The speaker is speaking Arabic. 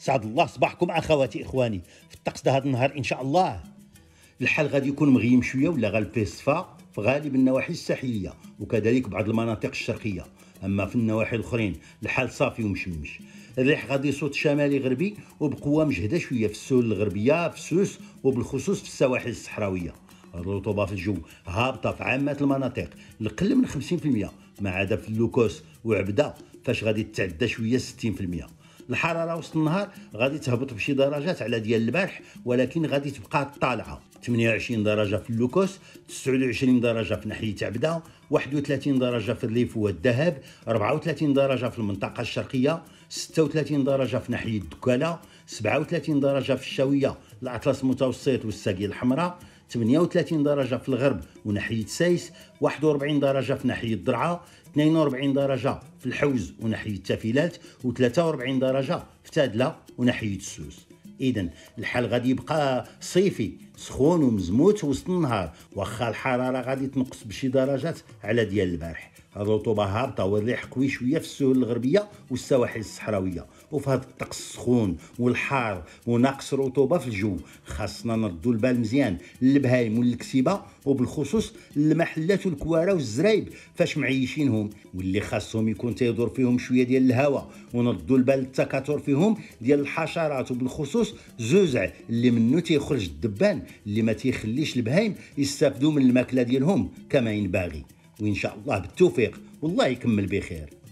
سعد الله صباحكم اخواتي اخواني. في الطقس ده هذا النهار ان شاء الله الحال غادي يكون مغيم شويه ولا غالب فيه الصفا في غالب النواحي الساحليه وكذلك بعض المناطق الشرقيه. اما في النواحي الاخرين الحال صافي ومشمش. الريح غادي يصوت شمالي غربي وبقوه مجهده شويه في السهول الغربيه في سوس وبالخصوص في السواحل الصحراويه. الرطوبه في الجو هابطه في عامه المناطق لقل من 50% ما عدا في اللوكوس وعبده فاش غادي تتعدى شويه 60%. الحراره وسط النهار غادي تهبط بشي درجات على ديال البارح ولكن غادي تبقى طالعه. 28 درجه في اللوكوس، 29 درجه في ناحيه عبده، 31 درجه في الريف والذهب، 34 درجه في المنطقه الشرقيه، 36 درجه في ناحيه دكاله، 37 درجه في الشاويه الاطلس المتوسط والساقيه الحمراء، 38 درجه في الغرب وناحيه سايس، 41 درجه في ناحيه درعا، 42 درجه في الحوز وناحيه تافيلات، و43 درجه في تادله وناحيه السوس. اذا الحال غادي يبقى صيفي سخون ومزموت وسط النهار واخا الحراره غادي تنقص بشي درجات على ديال البارح. الرطوبه هابطه والريح قوي شويه في السهول الغربيه والسواحل الصحراويه. وفي هذا الطقس السخون والحار وناقص رطوبه في الجو خاصنا نردوا البال مزيان للبهايم والكسيبه وبالخصوص المحلات والكواره والزرايب فاش معيشينهم واللي خاصهم يكون تيدور فيهم شويه ديال الهواء ونردوا البال التكاثر فيهم ديال الحشرات وبالخصوص زوزع اللي منه تيخرج الدبان اللي ما تيخليش البهايم يستافدوا من الماكله ديالهم كما ينبغي. وان شاء الله بالتوفيق والله يكمل بخير.